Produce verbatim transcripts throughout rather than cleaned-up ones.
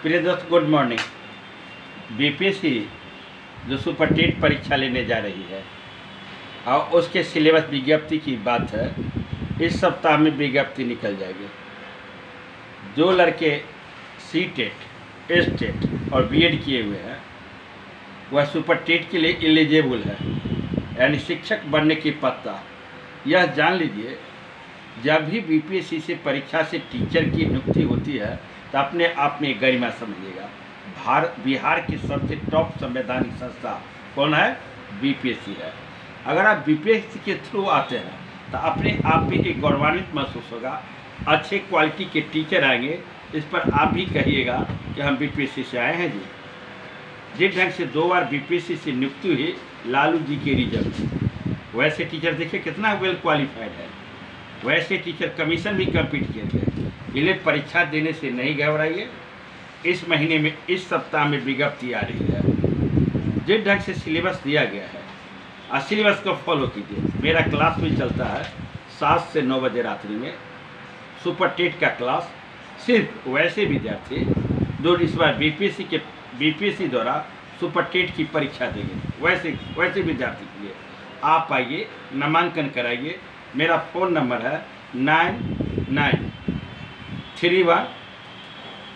प्रिय दोस्त, good morning. BPSC जो सुपर टेट परीक्षा लेने जा रही है और उसके सिलेबस विज्ञप्ति की बात है, इस सप्ताह में विज्ञप्ति निकल जाएगी। जो लड़के सी टेट, एस टेट और बीएड किए हुए हैं वह सुपर टेट के लिए एलिजिबल है, यानी शिक्षक बनने की पत्ता। यह जान लीजिए, जब भी बीपीएससी से परीक्षा से टीचर की नियुक्ति होती है तो अपने आप में गरिमा समझिएगा। भारत बिहार की सबसे टॉप संवैधानिक संस्था कौन है? बीपीएससी है। अगर आप बीपीएससी के थ्रू आते हैं तो अपने आप में एक गौरवान्वित महसूस होगा। अच्छे क्वालिटी के टीचर आएंगे, इस पर आप भी कहिएगा कि हम बीपीएससी से आए हैं जी। जिस ढंग से दो बार बीपीएससी से नियुक्ति हुई लालू जी के रिजल्ट, वैसे टीचर देखिए कितना वेल क्वालिफाइड है। वैसे टीचर कमीशन भी कंप्लीट किए थे। इसलिए परीक्षा देने से नहीं घबराइए। इस महीने में, इस सप्ताह में विज्ञप्ति आ रही है। जिस ढंग से सिलेबस दिया गया है और सिलेबस को फॉलो कीजिए। मेरा क्लास भी चलता है सात से नौ बजे रात्रि में, सुपर टेट का क्लास। सिर्फ वैसे विद्यार्थी जो इस बार बीपीएससी के बीपीएससी द्वारा सुपर टेट की परीक्षा देंगे, वैसे वैसे विद्यार्थी के लिए आप आइए, नामांकन कराइए। मेरा फ़ोन नंबर है nine nine three one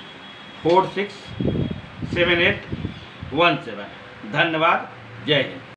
four six seven eight one seven. धन्यवाद। जय हिंद।